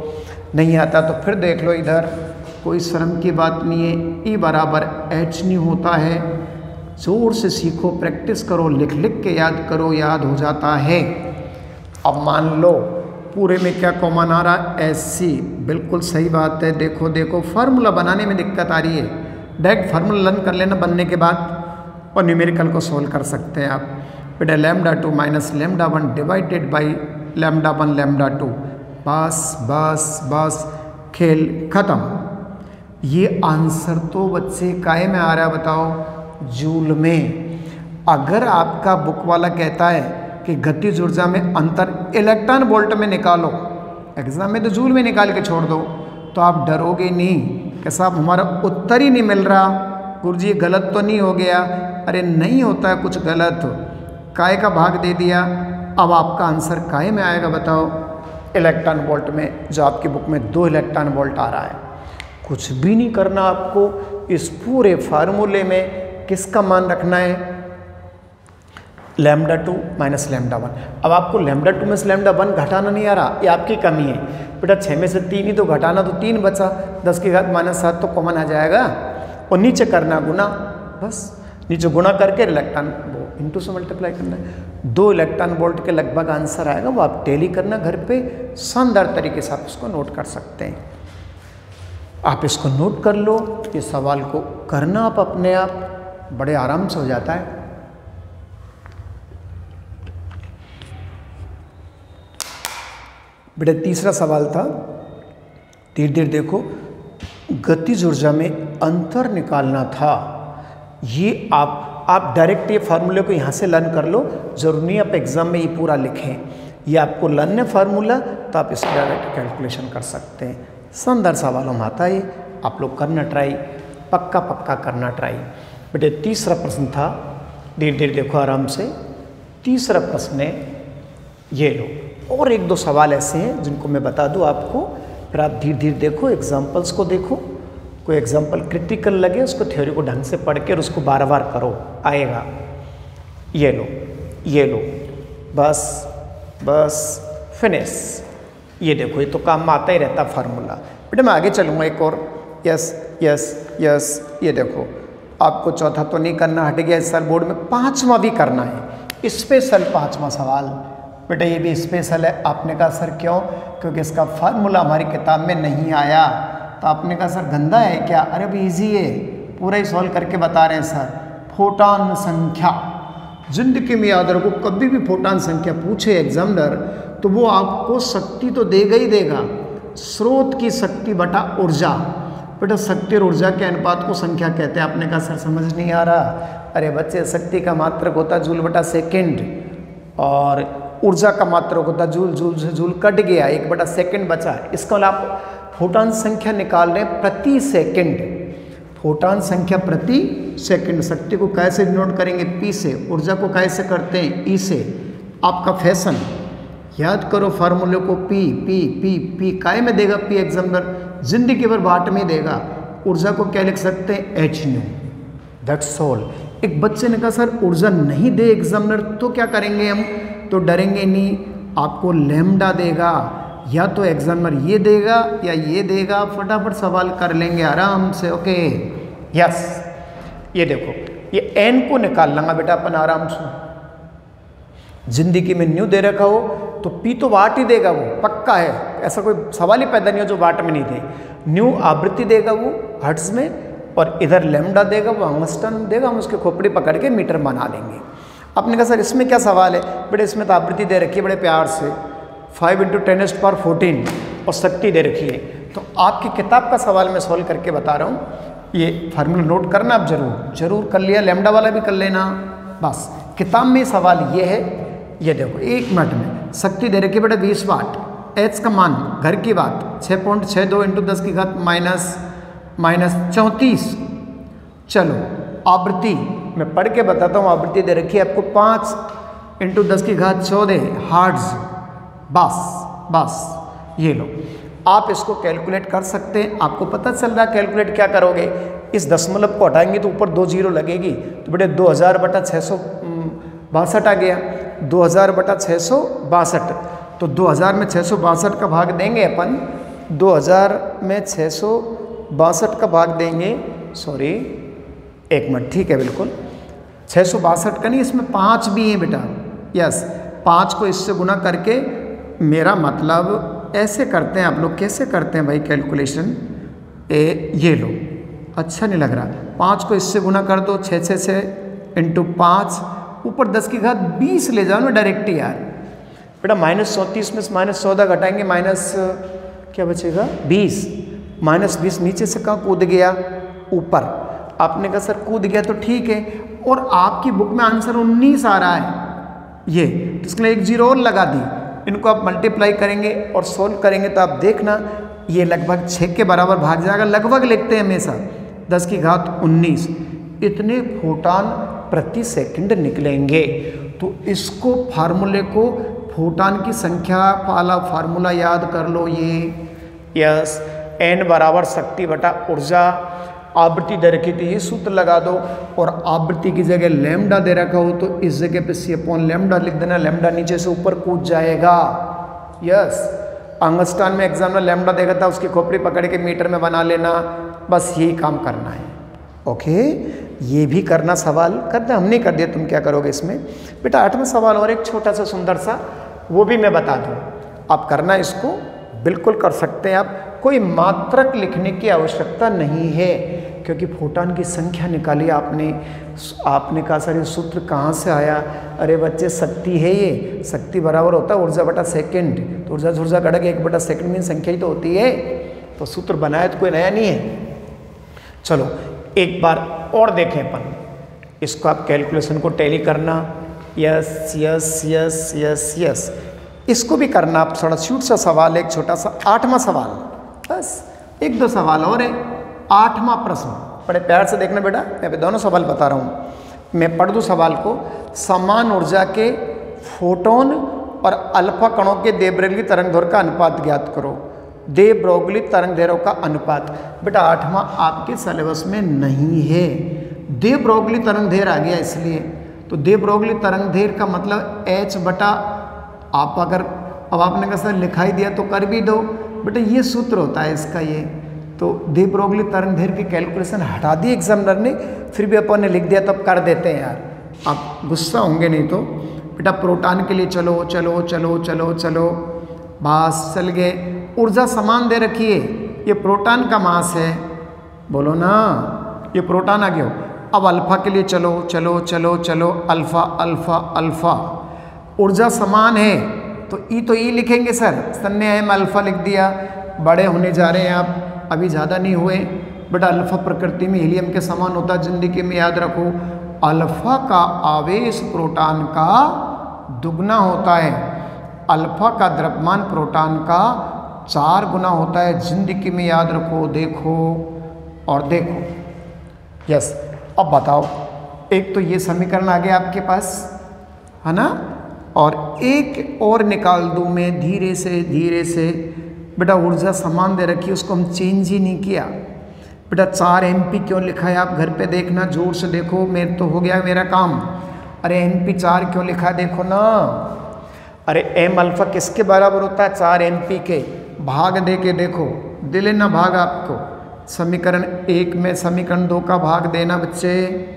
नहीं आता तो फिर देख लो इधर, कोई शर्म की बात नहीं है। ई बराबर एच न्यू होता है। जोर से सीखो, प्रैक्टिस करो, लिख लिख के याद करो, याद हो जाता है। अब मान लो पूरे में क्या कॉमन आ रहा है, एस सी, बिल्कुल सही बात है। देखो देखो फार्मूला बनाने में दिक्कत आ रही है, डायरेक्ट फार्मूला लर्न कर लेना बनने के बाद और न्यूमेरिकल को सोल्व कर सकते हैं आप। बेटा lambda two minus lambda one divided by lambda one lambda two, बस बस बस खेल खत्म। ये आंसर तो बच्चे काय में आ रहा है बताओ, जूल में। अगर आपका बुक वाला कहता है कि गतिज ऊर्जा में अंतर इलेक्ट्रॉन वोल्ट में निकालो, एग्जाम में तो जूल में निकाल के छोड़ दो, तो आप डरोगे नहीं कि साहब हमारा उत्तर ही नहीं मिल रहा, गुरुजी गलत तो नहीं हो गया। अरे नहीं होता है कुछ गलत, काय का भाग दे दिया, अब आपका आंसर काय में आएगा बताओ, इलेक्ट्रॉन वोल्ट में, जो आपकी बुक में दो इलेक्ट्रॉन वोल्ट आ रहा है। कुछ भी नहीं करना आपको, इस पूरे फार्मूले में किसका मान रखना है, lambda two minus lambda one. अब आपको लैम्डा टू में से लैम्डा वन घटाना नहीं आ रहा, ये आपकी कमी है बेटा। छः में से तीन ही तो घटाना, तो तीन बचा, दस की घात माइनस सात तो कॉमन आ जाएगा, और नीचे करना गुना, बस नीचे गुणा करके इलेक्ट्रॉन वो इंटू से मल्टीप्लाई करना है। दो इलेक्ट्रॉन वोल्ट के लगभग आंसर आएगा, वो आप टैली करना घर पे, शानदार तरीके से आप इसको नोट कर सकते हैं। आप इसको नोट कर लो, ये सवाल को करना आप अपने आप, बड़े आराम से हो जाता है। बेटा तीसरा सवाल था, धीरे धीरे देखो, गतिज ऊर्जा में अंतर निकालना था। ये आप आप डायरेक्ट ये फार्मूले को यहाँ से लर्न कर लो, जरूरी नहीं आप एग्जाम में ये पूरा लिखें। ये आपको लर्न है फार्मूला, तो आप इसे डायरेक्ट कैलकुलेशन कर सकते हैं। शानदार सवालों में आता है, आप लोग करना ट्राई, पक्का पक्का करना ट्राई। बेटे तीसरा प्रश्न था, धीरे धीरे देखो आराम से। तीसरा प्रश्न है, ये लो, और एक दो सवाल ऐसे हैं जिनको मैं बता दूं आपको, फिर आप धीरे धीरे देखो, एग्जाम्पल्स को देखो, कोई एग्जाम्पल क्रिटिकल लगे उसको थ्योरी को ढंग से पढ़ के और उसको बार बार करो, आएगा। ये लो ये लो, बस बस फिनिश। ये देखो, ये तो काम में आता ही रहता फार्मूला। बेटा मैं आगे चलूँगा एक और, यस यस यस। ये देखो, आपको चौथा तो नहीं करना, हट गया इस साल बोर्ड में, पाँचवा भी करना है, स्पेशल पाँचवा सवाल। बेटा ये भी स्पेशल है। आपने कहा सर क्यों, क्योंकि इसका फार्मूला हमारी किताब में नहीं आया। तो आपने कहा सर गंदा है क्या, अरे भी इजी है, पूरा ही सॉल्व करके बता रहे हैं सर। फोटान संख्या, जिंदगी में याद रखो, कभी भी फोटान संख्या पूछे एग्जामिनर तो वो आपको शक्ति तो देगा ही देगा, स्रोत की शक्ति बटा ऊर्जा। बेटा शक्ति और ऊर्जा के अनुपात को संख्या कहते हैं। आपने कहा सर समझ नहीं आ रहा, अरे बच्चे शक्ति का मात्रक होता है जूल बटा सेकेंड, और ऊर्जा का मात्रक होता है जूल, जूल से जूल कट गया, एक बटा सेकेंड बचा है। इसका मतलब आप फोटान संख्या निकाल रहे हैं प्रति सेकेंड, फोटान संख्या प्रति सेकंड। शक्ति को कैसे नोट करेंगे, पी से, ऊर्जा को कैसे करते हैं, ई से। आपका फैशन, याद करो फार्मूले को, पी पी पी पी काय में देगा, पी एग्जामिनर जिंदगी भर वाट में देगा। ऊर्जा को क्या लिख सकते हैं, एच न्यू, दैट्स ऑल। एक बच्चे ने कहा सर ऊर्जा नहीं दे एग्जामिनर तो क्या करेंगे हम, तो डरेंगे नहीं, आपको लैम्डा देगा, या तो एग्जामिनर ये देगा या ये देगा, फटाफट सवाल कर लेंगे आराम से। ओके यस, ये देखो, ये एन को निकाल लेंगे बेटा अपन आराम से। जिंदगी में न्यू दे रखा हो तो पी तो वाट ही देगा, वो पक्का है, ऐसा कोई सवाल ही पैदा नहीं हो जो वाट में नहीं दे। न्यू आवृत्ति देगा वो हर्ट्ज में, और इधर लैम्डा देगा वो अंगस्टन देगा, हम उसके खोपड़ी पकड़ के मीटर बना लेंगे। आपने कहा सर इसमें क्या सवाल है, बेटे इसमें तो आवृत्ति दे रखी है बड़े प्यार से, फाइव इंटू टेन एस्ट पावर फोर्टीन, और शक्ति दे रखी है। तो आपकी किताब का सवाल मैं सॉल्व करके बता रहा हूँ, ये फार्मूला नोट करना आप जरूर जरूर कर लिया, लैम्डा वाला भी कर लेना। बस किताब में सवाल ये है, ये देखो एक मिनट में शक्ति दे रखी बेटा बीस वाट, एच का मान घर की बात छः पॉइंट छः दो इंटू दस की घात माइनस माइनस चौंतीस। चलो आवृत्ति मैं पढ़ के बताता हूँ, आवृत्ति दे रखी है आपको पाँच इंटू दस की घात चौदह हार्ट्ज। बस बस ये लो, आप इसको कैलकुलेट कर सकते हैं, आपको पता चल रहा है कैलकुलेट क्या करोगे। इस दशमलव को हटाएंगे तो ऊपर दो जीरो लगेगी, तो बेटे दो हज़ार बटा छः सौ बासठ आ गया, दो हज़ार बटा छः सौ बासठ। तो दो हज़ार में छः सौ बासठ का भाग देंगे अपन, दो हज़ार में छः सौ बासठ का भाग देंगे, सॉरी एक मिनट, ठीक है बिल्कुल, छः सौ बासठ का नहीं, इसमें पाँच भी हैं बेटा, यस, पाँच को इससे गुना करके, मेरा मतलब ऐसे करते हैं आप लोग, कैसे करते हैं भाई कैलकुलेशन, ए ये लो, अच्छा नहीं लग रहा, पाँच को इससे गुना कर दो, छः छः से इंटू पाँच, ऊपर दस की घात बीस ले जाओ ना डायरेक्ट यार बेटा, माइनस चौंतीस में से माइनस चौदह घटाएंगे, माइनस क्या बचेगा बीस, माइनस बीस नीचे से कहाँ कूद गया, ऊपर, आपने कहा सर कूद गया तो ठीक है, और आपकी बुक में आंसर उन्नीस आ रहा है ये, तो इसके लिए एक जीरो और लगा दी, इनको आप मल्टीप्लाई करेंगे और सोल्व करेंगे तो आप देखना ये लगभग छः के बराबर भाग जाएगा, लगभग लिखते हैं हमेशा, दस की घात उन्नीस, इतने फोटान प्रति सेकंड निकलेंगे। तो इसको फार्मूले को, फोटान की संख्या वाला फार्मूला याद कर लो ये, यस, एन बराबर शक्ति बटा ऊर्जा, आवृत्ति दे रखी थी, ये सूत्र लगा दो, और आवृत्ति की जगह लैम्डा दे रखा हो तो इस जगह पे सी अपॉन लैम्डा लिख देना, लैम्डा नीचे से ऊपर कूद जाएगा, यस, अंगस्टान में एग्जाम में लैम्डा देखा था, उसकी खोपड़ी पकड़ के मीटर में बना लेना, बस यही काम करना है, ओके, ये भी करना, सवाल करना, हम नहीं कर दिया, तुम क्या करोगे इसमें बेटा। आठवां सवाल और एक छोटा सा सुंदर सा, वो भी मैं बता दूं, आप करना, इसको बिल्कुल कर सकते हैं आप, कोई मात्रक लिखने की आवश्यकता नहीं है, क्योंकि फोटान की संख्या निकाली आपने, आपने कहा सर ये सूत्र कहाँ से आया, अरे बच्चे शक्ति है ये, शक्ति बराबर होता है ऊर्जा बटा सेकंड, तो ऊर्जा ऊर्जा कटा के एक बटा सेकंड में संख्या ही तो होती है, तो सूत्र बनाया तो कोई नया नहीं है। चलो एक बार और देखें अपन, इसको आप कैलकुलेशन को टैली करना, yes yes yes yes yes, इसको भी करना आप, थोड़ा शूट सा सवाल, एक छोटा सा आठवां सवाल, बस एक दो सवाल और है, आठवां प्रश्न, बड़े प्यार से देखना बेटा, मैं भी दोनों सवाल बता रहा हूँ, मैं पढ़ दूँ सवाल को, समान ऊर्जा के फोटोन और अल्फा कणों के दे ब्रोगली तरंग दैर्घ्य का अनुपात ज्ञात करो, दे ब्रोगली तरंग दैर्घ्य का अनुपात, बेटा आठवां आपके सिलेबस में नहीं है, दे ब्रोगली तरंग दैर्घ्य आ गया इसलिए, तो दे ब्रोगली तरंग दैर्घ्य का मतलब एच बटा, आप अगर अब आपने कहा सर लिखाई दिया तो कर भी दो, बेटा ये सूत्र होता है इसका ये, तो दे ब्रोगली तरंग दैर्घ्य की कैलकुलेशन हटा दी एग्जामिनर ने, फिर भी अपन ने लिख दिया तब कर देते हैं यार, आप गुस्सा होंगे नहीं तो। बेटा प्रोटॉन के लिए चलो चलो चलो चलो चलो, बस चल गए, ऊर्जा समान दे रखी है, ये प्रोटॉन का मास है, बोलो ना, ये प्रोटॉन आ गया, अब अल्फा के लिए चलो चलो चलो चलो, अल्फा अल्फा अल्फा, ऊर्जा समान है तो ई तो ई लिखेंगे सर, सन्ने एम अल्फा लिख दिया, बड़े होने जा रहे हैं आप, अभी ज़्यादा नहीं हुए बेटा, अल्फा प्रकृति में हीलियम के समान होता है, जिंदगी में याद रखो, अल्फा का आवेश प्रोटॉन का दुगना होता है, अल्फा का द्रव्यमान प्रोटॉन का चार गुना होता है, जिंदगी में याद रखो, देखो और देखो, यस। अब बताओ, एक तो ये समीकरण आ गया आपके पास, है ना, और एक और निकाल दूं मैं धीरे से धीरे से, बेटा ऊर्जा समान दे रखी है, उसको हम चेंज ही नहीं किया, बेटा चार एम पी क्यों लिखा है, आप घर पे देखना, जोर से देखो, मेरे तो हो गया मेरा काम, अरे एम पी चार क्यों लिखा है देखो ना, अरे एम अल्फा किसके बराबर होता है, चार एम पी के, भाग दे के देखो, दे लेना भाग आपको, समीकरण एक में समीकरण दो का भाग देना बच्चे,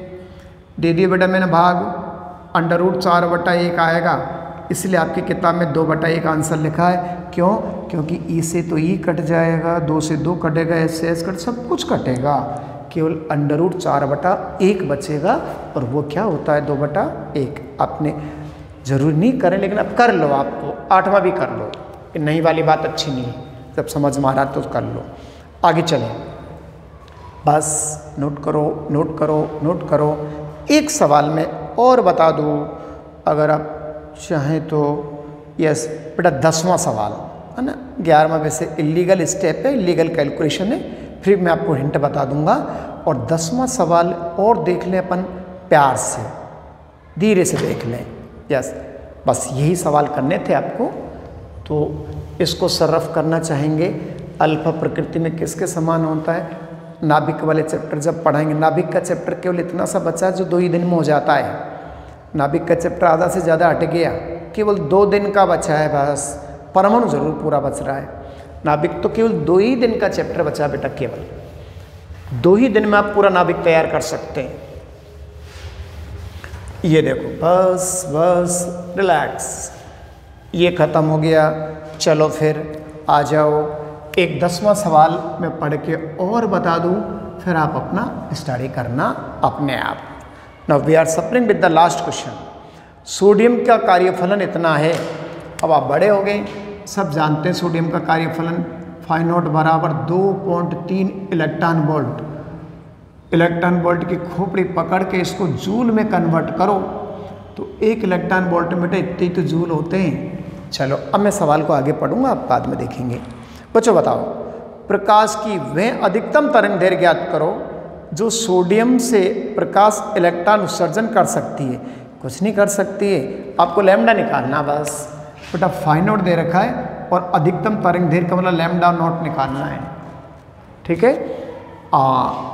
दे दिए बेटा मैंने भाग, अंडर रूट चार बटा एक आएगा, इसलिए आपकी किताब में दो बटा एक आंसर लिखा है, क्यों, क्योंकि ई से तो ई कट जाएगा, दो से दो कटेगा, एस से एस कट, सब कुछ कटेगा, केवल अंडर रूट चार बटा एक बचेगा, और वो क्या होता है, दो बटा एक। आपने जरूर नहीं करें, लेकिन अब कर लो, आपको आठवां भी कर लो, कि नहीं वाली बात अच्छी नहीं है, जब समझ में आ रहा तो कर लो। आगे चलें, बस नोट करो नोट करो नोट करो, एक सवाल में और बता दूँ अगर आप चाहें तो, यस बेटा दसवां सवाल है ना, ग्यारहवां वैसे इलीगल स्टेप है, इलीगल कैलकुलेशन है, फिर मैं आपको हिंट बता दूंगा, और दसवां सवाल और देख लें अपन प्यार से, धीरे से देख लें, यस, बस यही सवाल करने थे आपको, तो इसको सर्रफ करना चाहेंगे, अल्फा प्रकृति में किसके समान होता है, नाभिक वाले चैप्टर जब पढ़ाएंगे, नाभिक का चैप्टर केवल इतना सा बचा है जो दो ही दिन में हो जाता है, नाभिक का चैप्टर आधा से ज़्यादा हट गया, केवल दो दिन का बचा है बस, परमाणु जरूर पूरा बच रहा है। नाभिक तो केवल दो ही दिन का चैप्टर बचा बेटा, केवल दो ही दिन में आप पूरा नाभिक तैयार कर सकते हैं। ये देखो, बस बस रिलैक्स, ये खत्म हो गया। चलो फिर आ जाओ, एक दसवां सवाल मैं पढ़ के और बता दूं, फिर आप अपना स्टडी करना अपने आप। Now we are suffering with the last question. Sodium का कार्यफलन इतना है। अब आप बड़े हो गए, सब जानते हैं सोडियम का कार्यफलन फाइव नॉट बराबर दो पॉइंट तीन इलेक्ट्रॉन वोल्ट। इलेक्ट्रॉन वोल्ट की खोपड़ी पकड़ के इसको जूल में कन्वर्ट करो तो एक इलेक्ट्रॉन वोल्ट में इतने तो जूल होते हैं। चलो अब मैं सवाल को आगे पढ़ूंगा, आप बाद में देखेंगे। बच्चों बताओ, प्रकाश की वह अधिकतम तरंग दैर्घ्य ज्ञात करो जो सोडियम से प्रकाश इलेक्ट्रॉन उत्सर्जन कर सकती है। कुछ नहीं कर सकती है, आपको लैम्डा निकालना बस। बेटा फाइव नॉट दे रखा है और अधिकतम तरंग दैर्घ्य का मतलब लैम्डा नॉट निकालना है, ठीक है। आ,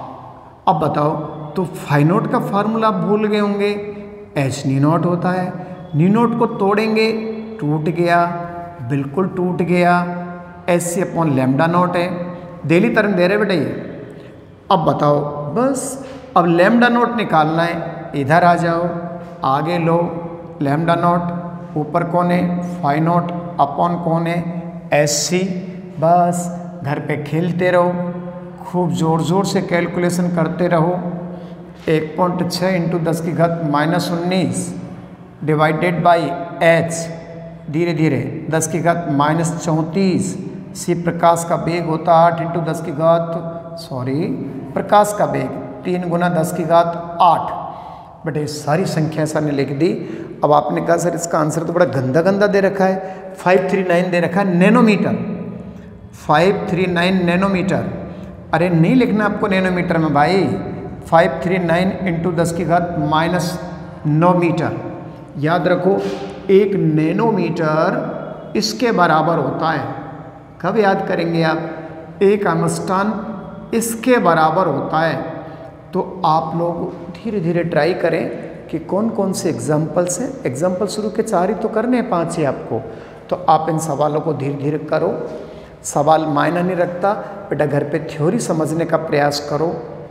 अब बताओ, तो फाइव नॉट का फार्मूला आप भूल गए होंगे, एच नी नॉट होता है। नी नॉट को तोड़ेंगे, टूट गया, बिल्कुल टूट गया। H c upon lambda naught है, डेली तरंग दे रहे बेटा ये। अब बताओ बस, अब लैम्डा नॉट निकालना है, इधर आ जाओ, आगे लो, लैम्डा नॉट ऊपर कौन है, फाइव नॉट अपॉन कौन है, एच सी। बस घर पे खेलते रहो, खूब ज़ोर ज़ोर से कैलकुलेशन करते रहो। एक पॉइंट छः इंटू दस की घात माइनस उन्नीस डिवाइडेड बाई एच, धीरे धीरे दस की घात माइनस चौंतीस। सी प्रकाश का वेग होता है आठ इंटू दस की घात, सॉरी प्रकाश का वेग तीन गुना दस की घात आठ। बट ये सारी संख्या सर ने लिख दी। अब आपने कहा सर इसका आंसर तो बड़ा गंदा गंदा दे रखा है, फाइव थ्री नाइन दे रखा है nanometre, five three nine nanometre. अरे नहीं लिखना आपको नैनोमीटर में भाई, फाइव थ्री नाइन इंटू दस की घात माइनस नौ मीटर। याद रखो एक नैनोमीटर इसके बराबर होता है, कब याद करेंगे आप, एक एंगस्ट्रॉन इसके बराबर होता है। तो आप लोग धीरे धीरे ट्राई करें कि कौन कौन से एग्जाम्पल्स हैं। एग्जाम्पल शुरू के चार ही तो करने हैं, पाँच ही आपको, तो आप इन सवालों को धीरे धीरे करो। सवाल मायना नहीं रखता बेटा, घर पे थ्योरी समझने का प्रयास करो।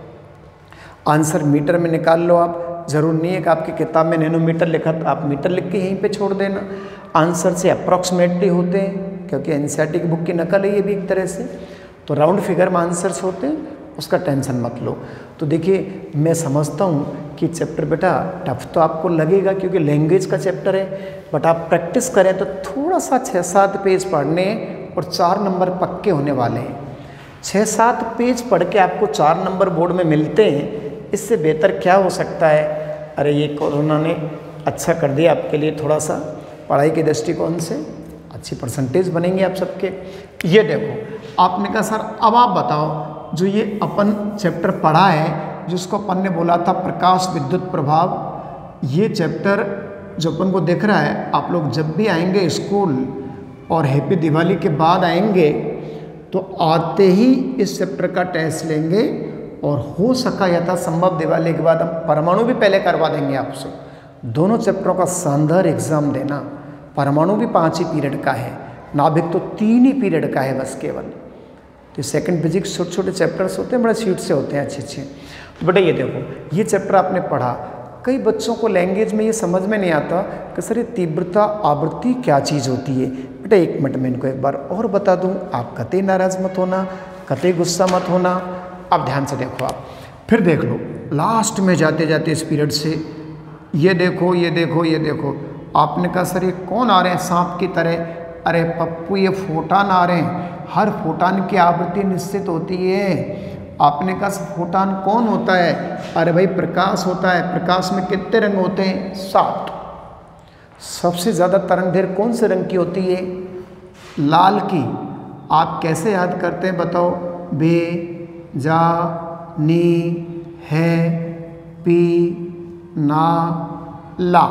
आंसर मीटर में निकाल लो आप, ज़रूर नहीं है कि आपकी किताब में नैनोमीटर लिखा तो आप मीटर लिख के यहीं पे छोड़ देना। आंसर से अप्रॉक्सीमेटली होते हैं, क्योंकि एनसीईआरटी की बुक की नकल है ये भी एक तरह से, तो राउंड फिगर में आंसर्स होते हैं, उसका टेंशन मत लो। तो देखिए मैं समझता हूँ कि चैप्टर बेटा टफ तो आपको लगेगा क्योंकि लैंग्वेज का चैप्टर है, बट आप प्रैक्टिस करें तो थोड़ा सा छः सात पेज पढ़ने और चार नंबर पक्के होने वाले हैं। छः सात पेज पढ़ के आपको चार नंबर बोर्ड में मिलते हैं, इससे बेहतर क्या हो सकता है। अरे ये कोरोना ने अच्छा कर दिया आपके लिए, थोड़ा सा पढ़ाई के दृष्टिकोण से अच्छी परसेंटेज बनेंगे आप सबके। ये देखो आपने कहा सर अब आप बताओ, जो ये अपन चैप्टर पढ़ा है जिसको अपन ने बोला था प्रकाश विद्युत प्रभाव, ये चैप्टर जो अपन को दिख रहा है, आप लोग जब भी आएंगे स्कूल और हैप्पी दिवाली के बाद आएंगे तो आते ही इस चैप्टर का टेस्ट लेंगे और हो सका यथासंभव दिवाली के बाद हम परमाणु भी पहले करवा देंगे आपसे। दोनों चैप्टरों का शानदार एग्जाम देना। परमाणु भी पाँच ही पीरियड का है, नाभिक तो तीन ही पीरियड का है बस केवल। तो सेकंड फिजिक्स छोटे छोटे चैप्टर्स होते हैं, बड़े शीट से होते हैं अच्छे अच्छे। तो बेटा ये देखो ये चैप्टर आपने पढ़ा, कई बच्चों को लैंग्वेज में ये समझ में नहीं आता कि सर ये तीव्रता आवृत्ति क्या चीज़ होती है। बेटा एक मिनट में इनको एक बार और बता दूं, आप कतई नाराज़ मत होना, कतई गुस्सा मत होना। अब ध्यान से देखो, आप फिर देख लो लास्ट में जाते जाते इस पीरियड से, ये देखो ये देखो ये देखो, आपने कहा सर ये कौन आ रहे हैं सांप की तरह। अरे पप्पू ये फोटान आ रहे हैं, हर फोटान की आवृत्ति निश्चित होती है। आपने कहा फोटान कौन होता है, अरे भाई प्रकाश होता है। प्रकाश में कितने रंग होते हैं, सात। सबसे ज़्यादा तरंग दैर्घ्य कौन से रंग की होती है, लाल की। आप कैसे याद करते हैं बताओ, बे जा नी है पी ना ला।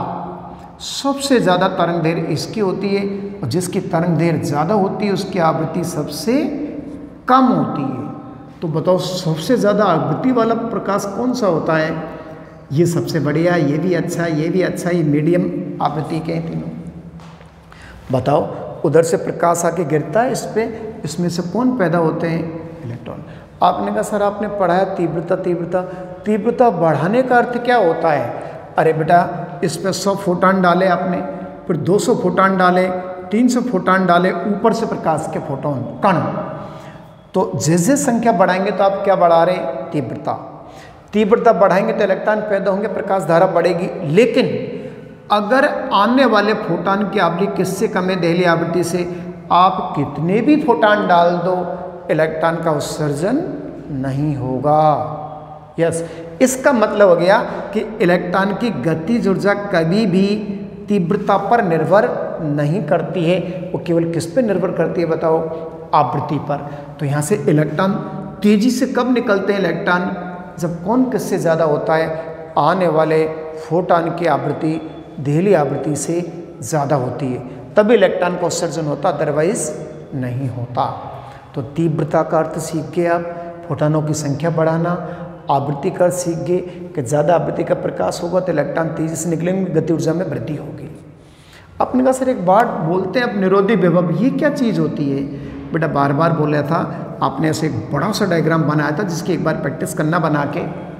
सबसे ज़्यादा तरंग दैर्घ्य इसकी होती है, और जिसकी तरंग दैर्घ्य ज़्यादा होती है उसकी आवृत्ति सबसे कम होती है। तो बताओ सबसे ज़्यादा आवृत्ति वाला प्रकाश कौन सा होता है, ये सबसे बढ़िया, ये भी अच्छा, ये भी अच्छा, ये मीडियम आवृत्ति के तीनों। बताओ उधर से प्रकाश आके गिरता है इस पे, इसमें से कौन पैदा होते हैं? इलेक्ट्रॉन। आपने कहा सर आपने पढ़ाया तीव्रता तीव्रता तीव्रता बढ़ाने का अर्थ क्या होता है? अरे बेटा इसमें सौ फोटान डाले आपने, फिर दो सौ फोटान डाले, तीन सौ फोटान डाले, ऊपर से प्रकाश के फोटोन कण, तो जैसे संख्या बढ़ाएंगे तो आप क्या बढ़ा रहे हैं? तीव्रता। तीव्रता बढ़ाएंगे तो इलेक्ट्रॉन पैदा होंगे, प्रकाश धारा बढ़ेगी। लेकिन अगर आने वाले फोटान की आवृत्ति किससे कम है? दहली आवृत्ति से। आप कितने भी फोटान डाल दो इलेक्ट्रॉन का उत्सर्जन नहीं होगा। यस, इसका मतलब हो गया कि इलेक्ट्रॉन की गतिज ऊर्जा कभी भी तीव्रता पर निर्भर नहीं करती है, वो केवल किस पे निर्भर करती है बताओ? आवृत्ति पर। तो यहाँ से इलेक्ट्रॉन तेजी से कब निकलते हैं इलेक्ट्रॉन? जब कौन किससे ज़्यादा होता है? आने वाले फोटान की आवृत्ति दहली आवृत्ति से ज़्यादा होती है, तभी इलेक्ट्रॉन का उत्सर्जन होता, अदरवाइज नहीं होता। तो तीव्रता का अर्थ सीख गए आप, फोटानों की संख्या बढ़ाना। आवृत्ति का अर्थ सीख गए कि ज़्यादा आवृत्ति का प्रकाश होगा तो इलेक्ट्रॉन तेजी से निकलेंगे, गति ऊर्जा में वृद्धि होगी। अपने कहा सर एक बात बोलते हैं अब निरोधी विभव, ये क्या चीज़ होती है? बेटा बार बार बोला था, आपने ऐसे एक बड़ा सा डायग्राम बनाया था जिसकी एक बार प्रैक्टिस करना बना के।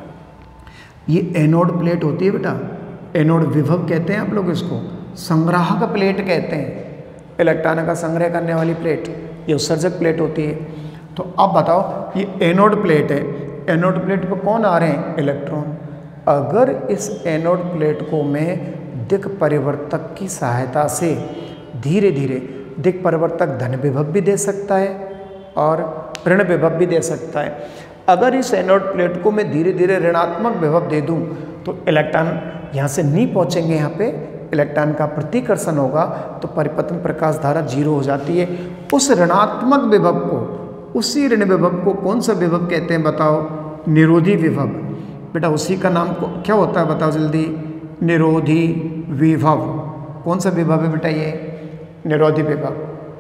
ये एनोड प्लेट होती है बेटा, एनोड विभव कहते हैं आप लोग इसको, संग्राहक प्लेट कहते हैं, इलेक्ट्रॉन का संग्रह करने वाली प्लेट, ये उत्सर्जक प्लेट होती है। तो अब बताओ ये एनोड प्लेट है, एनोड प्लेट पर कौन आ रहे हैं? इलेक्ट्रॉन। अगर इस एनोड प्लेट को मैं दिक् परिवर्तक की सहायता से धीरे धीरे, दिक् परिवर्तक धन विभव भी दे सकता है और ऋण विभव भी दे सकता है। अगर इस एनोड प्लेट को मैं धीरे धीरे ऋणात्मक विभव दे दूं तो इलेक्ट्रॉन यहाँ से नहीं पहुँचेंगे, यहाँ पे इलेक्ट्रॉन का प्रतिकर्षण होगा तो परिपतन प्रकाश धारा जीरो हो जाती है। उस ऋणात्मक विभव को, उसी ऋण विभव को कौन सा विभव कहते हैं बताओ? निरोधी विभव। बेटा उसी का नाम को क्या होता है बताओ जल्दी? निरोधी विभव। कौन सा विभव है बेटा? ये निरोधी विभव।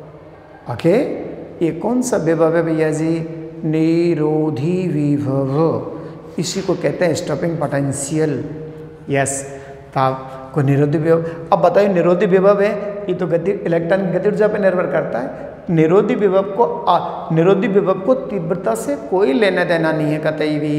ओके, ये कौन सा विभव है भैया जी? निरोधी विभव। इसी को कहते हैं स्टॉपिंग पोटेंशियल। यस, तो आपको निरोधी विभव। अब बताइए निरोधी विभव है, ये तो गति इलेक्ट्रॉन की गति ऊर्जा पर निर्भर करता है। निरोधी विभव को आ, निरोधी विभव को तीव्रता से कोई लेना देना नहीं है कतई भी।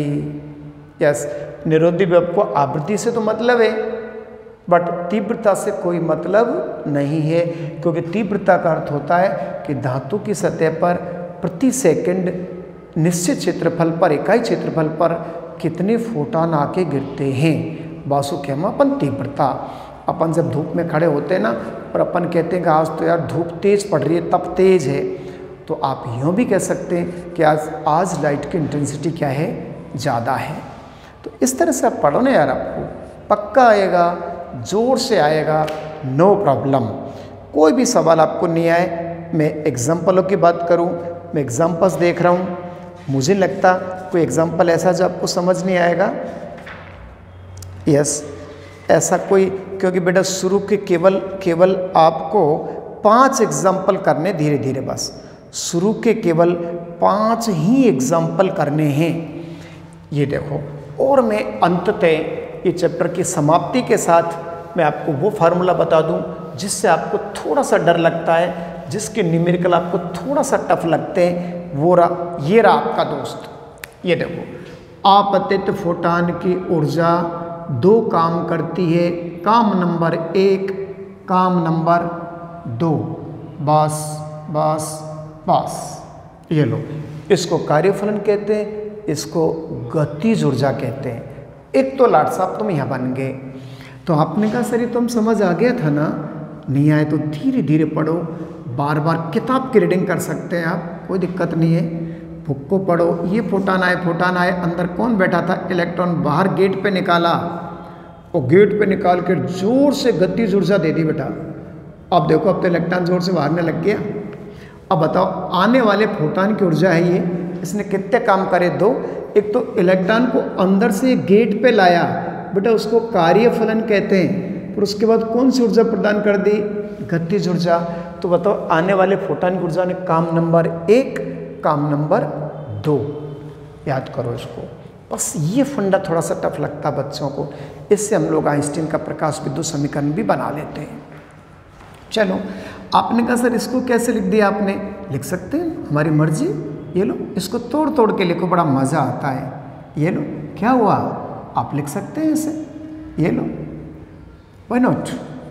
यस, निरोधी विभव को आवृत्ति से तो मतलब है, बट तीव्रता से कोई मतलब नहीं है, क्योंकि तीव्रता का अर्थ होता है कि धातु की सतह पर प्रति सेकंड निश्चित क्षेत्रफल पर, इकाई क्षेत्रफल पर कितने फोटान आके गिरते हैं, वासु के हम अपन तीव्रता। अपन जब धूप में खड़े होते हैं ना और अपन कहते हैं कि आज तो यार धूप तेज पड़ रही है, तब तेज है, तो आप यूँ भी कह सकते हैं कि आज आज लाइट की इंटेंसिटी क्या है? ज़्यादा है। तो इस तरह से आप पढ़ो ना यार, आपको पक्का आएगा, जोर से आएगा, नो प्रॉब्लम। कोई भी सवाल आपको नहीं आए, मैं एग्जाम्पलों की बात करूं, मैं एग्जाम्पल्स देख रहा हूं, मुझे लगता कोई एग्जाम्पल ऐसा जो आपको समझ नहीं आएगा। यस, ऐसा कोई, क्योंकि बेटा शुरू के केवल केवल आपको पांच एग्जाम्पल करने, धीरे धीरे बस शुरू के केवल पांच ही एग्जाम्पल करने हैं। ये देखो, और मैं अंततः ये चैप्टर की समाप्ति के साथ मैं आपको वो फार्मूला बता दूं जिससे आपको थोड़ा सा डर लगता है, जिसके न्यूमेरिकल आपको थोड़ा सा टफ लगते हैं। वो रहा, ये रहा आपका दोस्त। ये देखो, आपतित फोटान की ऊर्जा दो काम करती है, काम नंबर एक, काम नंबर दो। बस बस बस, ये लो, इसको कार्यफलन कहते हैं, इसको गतिज ऊर्जा कहते हैं। एक तो लाट साहब तुम यहाँ बन गए। तो आपने कहा सर ये तुम समझ आ गया था ना? नहीं आए तो धीरे धीरे पढ़ो, बार बार किताब की रीडिंग कर सकते हैं आप, कोई दिक्कत नहीं है। बुक को पढ़ो। ये फोटान आए, फोटान आए, अंदर कौन बैठा था? इलेक्ट्रॉन बाहर गेट पे निकाला, और गेट पे निकाल कर जोर से गतिज ऊर्जा दे दी बेटा। अब देखो, अब तो इलेक्ट्रॉन जोर से भागने लग गया। अब बताओ, आने वाले फोटान की ऊर्जा है ये, इसने कितने काम करे? दो। एक तो इलेक्ट्रॉन को अंदर से गेट पे लाया बेटा, उसको कार्यफलन कहते हैं। फिर उसके बाद कौन सी ऊर्जा प्रदान कर दी? गतिज ऊर्जा। तो बताओ, आने वाले फोटान की ऊर्जा ने काम नंबर एक, काम नंबर दो। याद करो इसको। बस ये फंडा थोड़ा सा टफ लगता है बच्चों को, इससे हम लोग आइंस्टीन का प्रकाश विद्युत समीकरण भी बना लेते हैं। चलो आपने कहा सर इसको कैसे लिख दिया आपने, लिख सकते हैं, हमारी मर्जी। ये लो, इसको तोड़ तोड़ के लिखो, बड़ा मज़ा आता है। ये लो, क्या हुआ, आप लिख सकते हैं इसे, ये लो, व्हाई नॉट,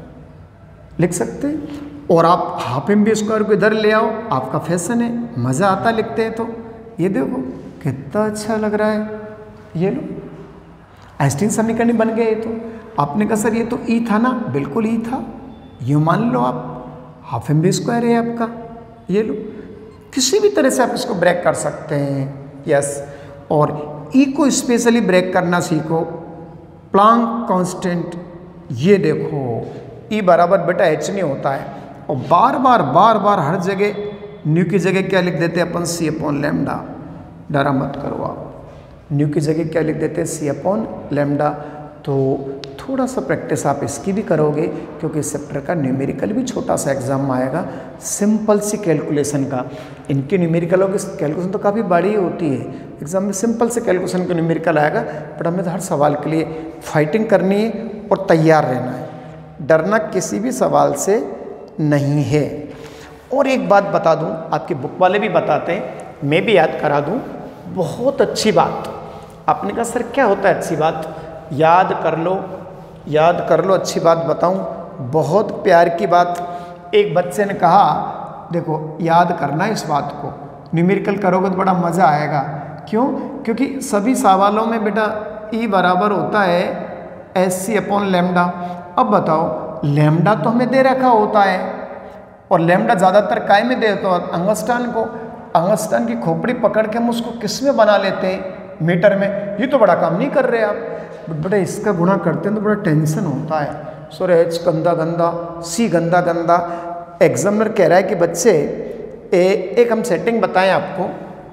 लिख सकते हैं। और आप हाफ एम बी स्क्वायर को इधर ले आओ, आपका फैशन है, मज़ा आता लिखते हैं तो। ये देखो कितना अच्छा लग रहा है, ये लो, आइंस्टीन समीकरण बन गए। तो आपने कहा सर ये तो ई था ना, बिल्कुल ई था, यूँ मान लो आप, हाफ एम बी स्क्वायर है आपका। ये लो, किसी भी तरह से आप इसको ब्रेक कर सकते हैं, यस। और ई को स्पेशली ब्रेक करना सीखो, प्लांक कांस्टेंट, ये देखो ई बराबर बेटा एच नहीं होता है, और बार बार बार बार हर जगह न्यू की जगह क्या लिख देते हैं अपन, सी अपॉन लैम्डा। डरा मत करो आप, न्यू की जगह क्या लिख देते हैं, सी अपॉन लैम्डा। तो थोड़ा सा प्रैक्टिस आप इसकी भी करोगे, क्योंकि इस चैप्टर का न्यूमेरिकल भी छोटा सा एग्जाम आएगा, सिंपल सी कैलकुलेशन का। इनके न्यूमेरिकलों की कैलकुलेशन तो काफ़ी बड़ी होती है, एग्जाम में सिंपल से कैलकुलेशन का न्यूमेरिकल आएगा, बट हमें तो हर सवाल के लिए फाइटिंग करनी है और तैयार रहना है, डरना किसी भी सवाल से नहीं है। और एक बात बता दूं, आपके बुक वाले भी बताते हैं, मैं भी याद करा दूं, बहुत अच्छी बात। आपने कहा सर क्या होता है अच्छी बात, याद कर लो, याद कर लो, अच्छी बात बताऊं, बहुत प्यार की बात। एक बच्चे ने कहा देखो याद करना इस बात को, न्यूमेरिकल करोगे तो बड़ा मज़ा आएगा। क्यों, क्योंकि सभी सवालों में बेटा ई बराबर होता है एस सी अपॉन लैम्डा। अब बताओ, लैम्डा तो हमें दे रखा होता है, और लैम्डा ज़्यादातर काय में दे तो अंगस्टान को, अंगस्टान की खोपड़ी पकड़ के हम उसको किस में बना लेते हैं, मीटर में। ये तो बड़ा काम नहीं कर रहे आप, बट बेटा इसका गुणा करते हैं तो बड़ा टेंशन होता है। सो एच गंदा गंदा, सी गंदा गंदा। एग्जामिनर कह रहा है कि बच्चे ए, एक हम सेटिंग बताएं आपको,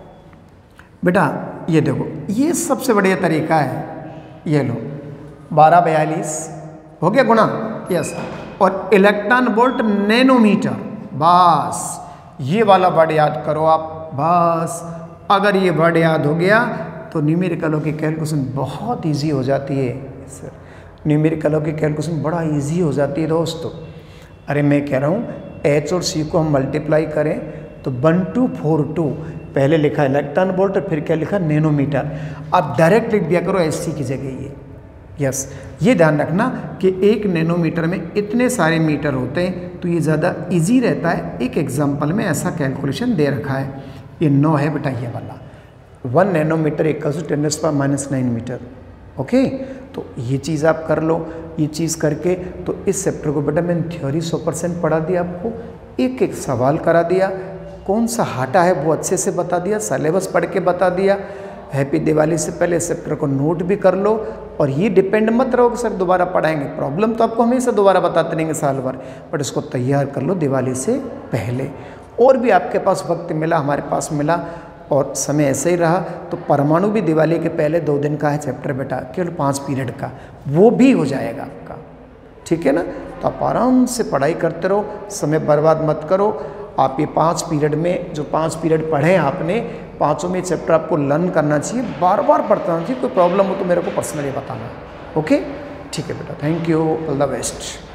बेटा ये देखो, ये सबसे बढ़िया तरीका है, ये लो, बारह बयालीस हो गया गुणा, यस, और इलेक्ट्रॉन वोल्ट नैनोमीटर, बस ये वाला वर्ड याद करो आप, बस अगर ये वर्ड याद हो गया तो न्यूमेरिकलों की कैलकुलेशन बहुत इजी हो जाती है सर, न्यूमेरिकलों की कैलकुलेशन बड़ा इजी हो जाती है दोस्तों। अरे मैं कह रहा हूँ एच और सी को हम मल्टीप्लाई करें तो वन टू फोर टू, पहले लिखा इलेक्ट्रॉन वोल्ट, फिर क्या लिखा नैनोमीटर, आप डायरेक्ट लिख दिया करो एस सी की जगह ये, यस। ये ध्यान रखना कि एक नैनोमीटर में इतने सारे मीटर होते हैं, तो ये ज़्यादा इजी रहता है। एक एग्जाम्पल में ऐसा कैलकुलेशन दे रखा है, ये नौ है बेटा ये वाला, one nanometre equal to ten power minus nine metre, okay. तो ये चीज़ आप कर लो, ये चीज़ करके तो इस चैप्टर को बेटा मैंने थ्योरी सौ परसेंट पढ़ा दिया आपको, एक एक सवाल करा दिया, कौन सा हटा है वो अच्छे से बता दिया, सिलेबस पढ़ के बता दिया। हैप्पी दिवाली से पहले इस चैप्टर को नोट भी कर लो, और ये डिपेंड मत रहो कि सर दोबारा पढ़ाएंगे, प्रॉब्लम तो आपको हमेशा दोबारा बताते रहेंगे साल भर, बट इसको तैयार कर लो दिवाली से पहले। और भी आपके पास वक्त मिला, हमारे पास मिला, और समय ऐसे ही रहा, तो परमाणु भी दिवाली के पहले दो दिन का है चैप्टर बेटा, केवल पाँच पीरियड का, वो भी हो जाएगा आपका, ठीक है ना। तो आप आराम से पढ़ाई करते रहो, समय बर्बाद मत करो। आप ये पाँच पीरियड में जो पाँच पीरियड पढ़े आपने, पाँचों में चैप्टर आपको लर्न करना चाहिए, बार बार पढ़ना चाहिए। कोई प्रॉब्लम हो तो मेरे को पर्सनली बताना, ओके, ठीक है बेटा, thank you, all the best.